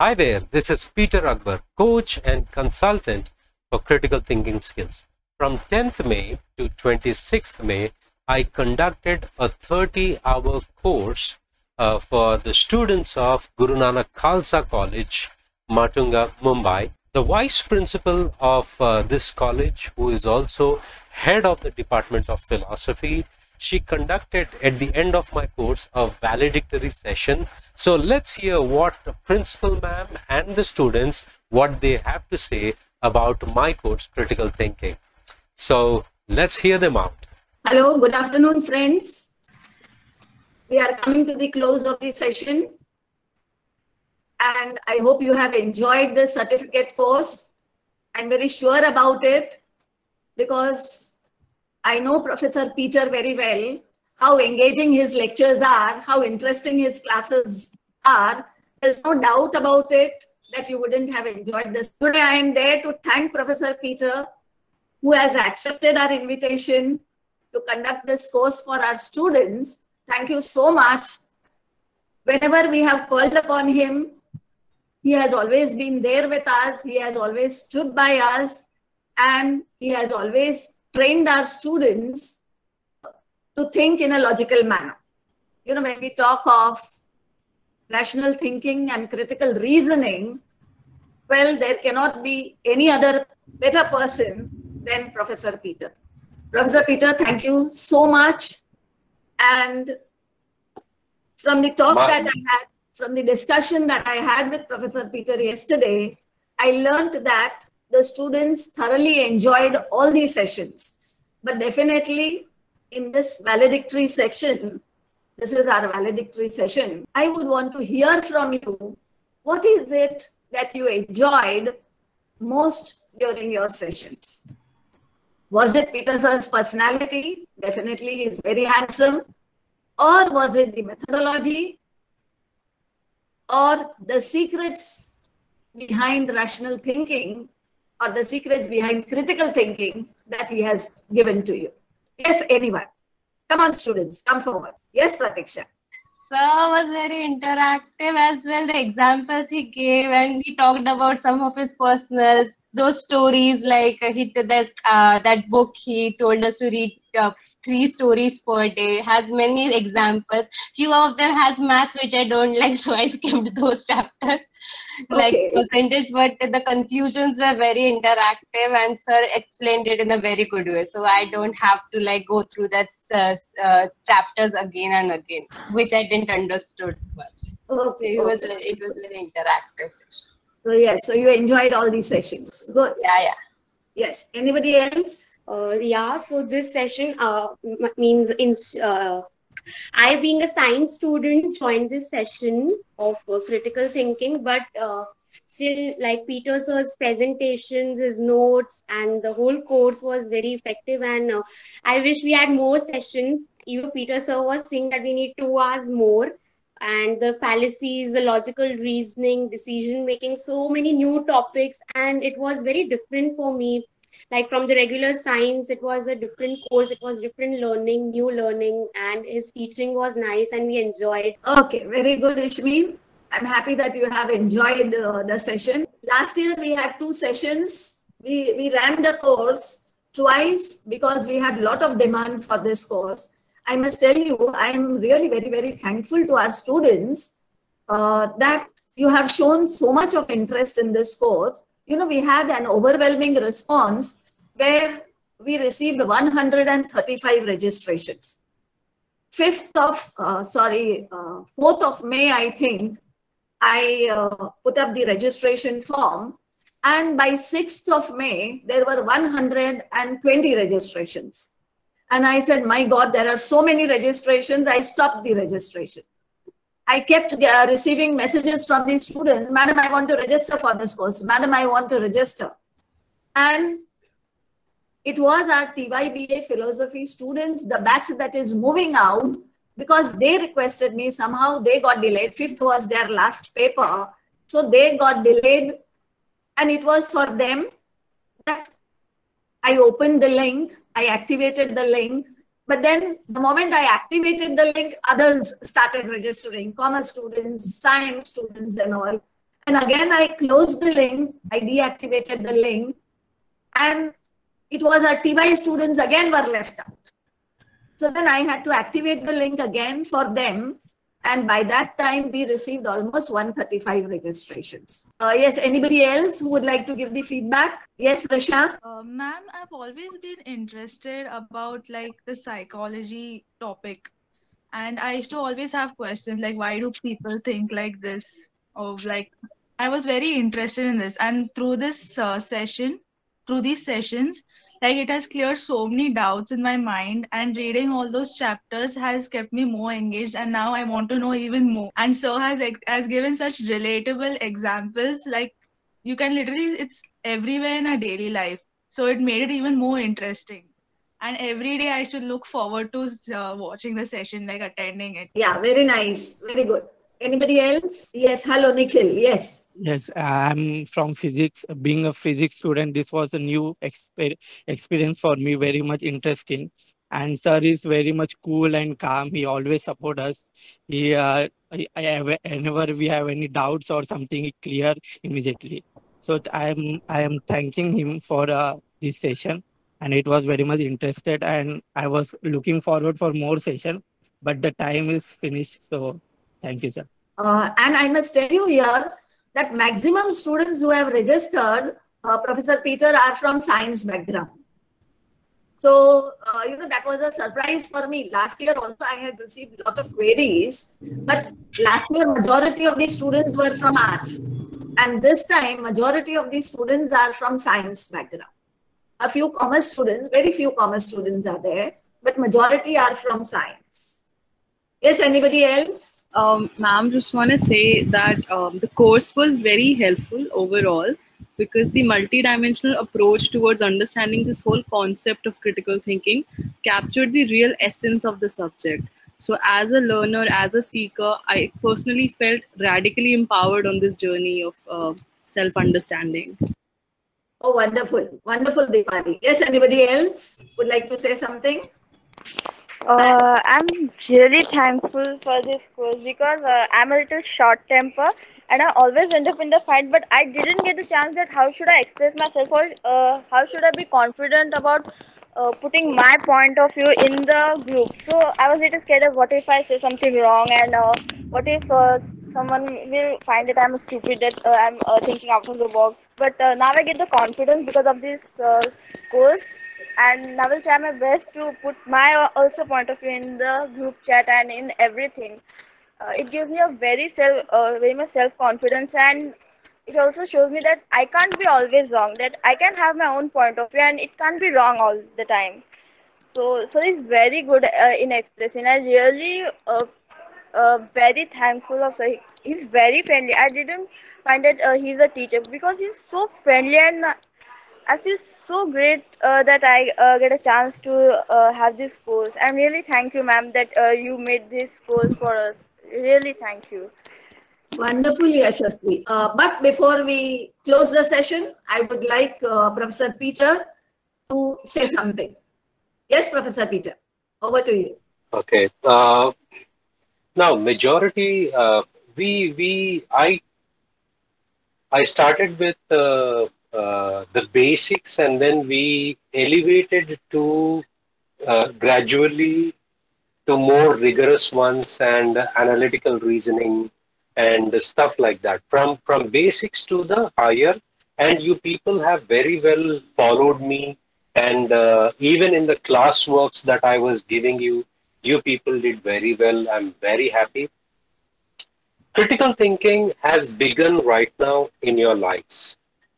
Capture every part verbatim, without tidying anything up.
Hi there, this is Peter Akbar, coach and consultant for critical thinking skills. From tenth May to twenty-sixth May, I conducted a thirty hour course uh, for the students of Guru Nanak Khalsa College, Matunga, Mumbai. The vice principal of uh, this college, who is also head of the Department of Philosophy, she conducted at the end of my course a valedictory session. So let's hear what the principal ma'am and the students, what they have to say about my course, Critical Thinking. So let's hear them out. Hello, good afternoon, friends. We are coming to the close of the session. And I hope you have enjoyed the certificate course. I'm very sure about it because I know Professor Peter very well, how engaging his lectures are, how interesting his classes are. There's no doubt about it that you wouldn't have enjoyed this. Today I am there to thank Professor Peter, who has accepted our invitation to conduct this course for our students. Thank you so much. Whenever we have called upon him, he has always been there with us. He has always stood by us, and he has always trained our students to think in a logical manner. You know, when we talk of rational thinking and critical reasoning, well, there cannot be any other better person than Professor Peter. Professor Peter, thank you so much. And from the talk My that I had, from the discussion that I had with Professor Peter yesterday, I learned that the students thoroughly enjoyed all these sessions. But definitely in this valedictory section, this is our valedictory session, I would want to hear from you, what is it that you enjoyed most during your sessions? Was it Peter sir's personality? Definitely, he is very handsome. Or was it the methodology? Or the secrets behind rational thinking, or the secrets behind critical thinking that he has given to you? Yes, anyone. Come on, students, come forward. Yes, Pratiksha. Sir was very interactive as well. The examples he gave, and he talked about some of his personals, those stories, like uh, he did that uh, that book he told us to read uh, three stories per day, has many examples. Few of them has maths, which I don't like, so I skimmed those chapters, like Okay. percentage, but the conclusions were very interactive, and sir explained it in a very good way. So I don't have to like go through that uh, uh, chapters again and again, which I didn't understood much. So Okay, it was okay. very, it was very interactive session. So yes, so you enjoyed all these sessions. Good. Yeah, yeah. Yes. Anybody else? Uh, yeah, so this session uh, m- means in, uh, I, being a science student, joined this session of uh, critical thinking, but uh, still, like Peter sir's presentations, his notes, and the whole course was very effective. And uh, I wish we had more sessions. Even Peter sir was saying that we need two hours more. And the fallacies, the logical reasoning, decision making, so many new topics, and it was very different for me. Like from the regular science, it was a different course, it was different learning, new learning, and his teaching was nice and we enjoyed. Okay, very good, Ishmi. I'm happy that you have enjoyed uh, the session. Last year we had two sessions. We, we ran the course twice because we had a lot of demand for this course. I must tell you, I'm really very, very thankful to our students uh, that you have shown so much of interest in this course. You know, we had an overwhelming response where we received one hundred thirty-five registrations. fifth of, uh, sorry, uh, fourth of May, I think, I uh, put up the registration form. And by sixth of May, there were one hundred twenty registrations. And I said, my God, there are so many registrations. I stopped the registration. I kept uh, receiving messages from the students. Madam, I want to register for this course. Madam, I want to register. And it was our T Y B A philosophy students, the batch that is moving out, because they requested me. Somehow they got delayed. Fifth was their last paper. So they got delayed. And it was for them that I opened the link. I activated the link. But then the moment I activated the link, others started registering, commerce students, science students and all. And again, I closed the link, I deactivated the link, and it was our T Y students again were left out. So then I had to activate the link again for them. And by that time, we received almost one hundred thirty-five registrations. Uh, yes, anybody else who would like to give the feedback? Yes, Rasha? Uh, ma'am, I've always been interested about like the psychology topic. And I used to always have questions like, why do people think like this? Or like, I was very interested in this. And through this uh, session, through these sessions, like it has cleared so many doubts in my mind, and reading all those chapters has kept me more engaged, and now I want to know even more. And so has has given such relatable examples, like you can literally, it's everywhere in our daily life, so it made it even more interesting. And every day I should look forward to uh, watching the session, like attending it. Yeah, very nice, very good. Anybody else? Yes, hello Nikhil. Yes. Yes, I'm from physics. Being a physics student, this was a new exper experience for me, very much interesting. And sir is very much cool and calm. He always support us. He, uh, I, I, whenever we have any doubts or something, he clear immediately. So I am, I am thanking him for uh, this session, and it was very much interested. And I was looking forward for more session, but the time is finished. So thank you, sir. Uh, and I must tell you here that maximum students who have registered, uh, Professor Peter, are from science background. So, uh, you know, that was a surprise for me. Last year also I had received a lot of queries, but last year majority of these students were from arts. And this time majority of these students are from science background. A few commerce students, very few commerce students are there, but majority are from science. Yes, anybody else? Um, ma'am, just want to say that um, the course was very helpful overall, because the multidimensional approach towards understanding this whole concept of critical thinking captured the real essence of the subject. So as a learner, as a seeker, I personally felt radically empowered on this journey of uh, self-understanding. Oh, wonderful. Wonderful, Deepali. Yes, anybody else would like to say something? Uh, I'm really thankful for this course, because uh, I'm a little short temper and I always end up in the fight, but I didn't get the chance that how should I express myself, or uh, how should I be confident about uh, putting my point of view in the group. So I was a little scared of what if I say something wrong, and uh, what if uh, someone will find that I'm stupid, that uh, I'm uh, thinking out of the box. But uh, now I get the confidence because of this uh, course. And I will try my best to put my also point of view in the group chat and in everything. Uh, it gives me a very self, uh, very much self-confidence, and it also shows me that I can't be always wrong. That I can have my own point of view, and it can't be wrong all the time. So, so it's very good uh, in expressing. I really, uh, uh, very thankful of sir. He's very friendly. I didn't find that uh, he's a teacher, because he's so friendly, and I feel so great uh, that I uh, get a chance to uh, have this course. I'm really thank you, ma'am, that uh, you made this course for us. Really thank you. Wonderfully, Yashasvi. Uh, but before we close the session, I would like uh, Professor Peter to say something. Yes, Professor Peter, over to you. Okay. Uh, now, majority, uh, we, we, I, I started with uh, uh, the basics, and then we elevated to uh, gradually to more rigorous ones and analytical reasoning and stuff like that. From from basics to the higher, and you people have very well followed me, and uh, even in the class works that I was giving you, you people did very well. I'm very happy. Critical thinking has begun right now in your lives.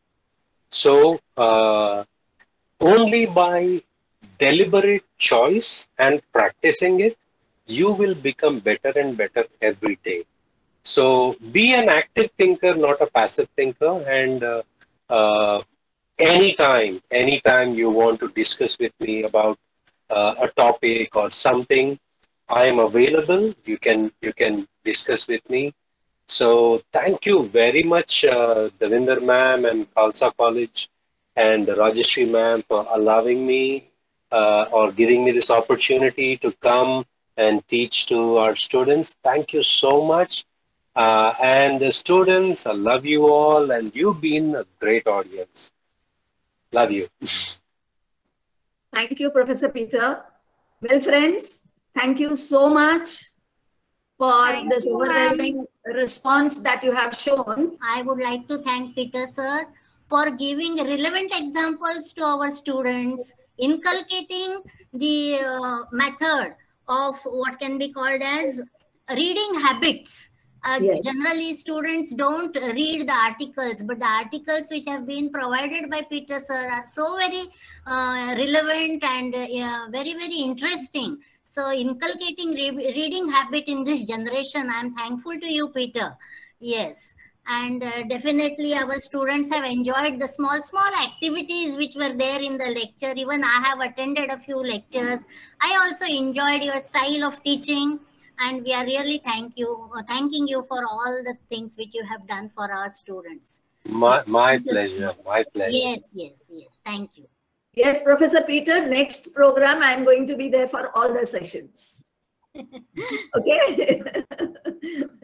So uh, only by deliberate choice and practicing it, you will become better and better every day. So be an active thinker, not a passive thinker. And uh, uh, anytime, anytime you want to discuss with me about uh, a topic or something, I am available. You can you can discuss with me. So thank you very much, uh, Davinder ma'am and Khalsa College and Rajeshri ma'am, for allowing me uh, or giving me this opportunity to come and teach to our students. Thank you so much. Uh, and the students, I love you all, and you've been a great audience. Love you. Thank you, Professor Peter. Well, friends, thank you so much for Thank this you, overwhelming response that you have shown. I would like to thank Peter sir for giving relevant examples to our students, inculcating the uh, method of what can be called as reading habits. Uh, Yes. Generally, students don't read the articles, but the articles which have been provided by Peter sir are so very uh, relevant and uh, yeah, very, very interesting. So, inculcating re reading habit in this generation, I am thankful to you, Peter. Yes. And uh, definitely our students have enjoyed the small, small activities which were there in the lecture. Even I have attended a few lectures. I also enjoyed your style of teaching. And we are really thank you, uh, thanking you for all the things which you have done for our students. My, Yes, my thank you so pleasure. much. My pleasure. Yes, yes, yes. Thank you. Yes, Professor Peter, next program, I'm going to be there for all the sessions. Okay.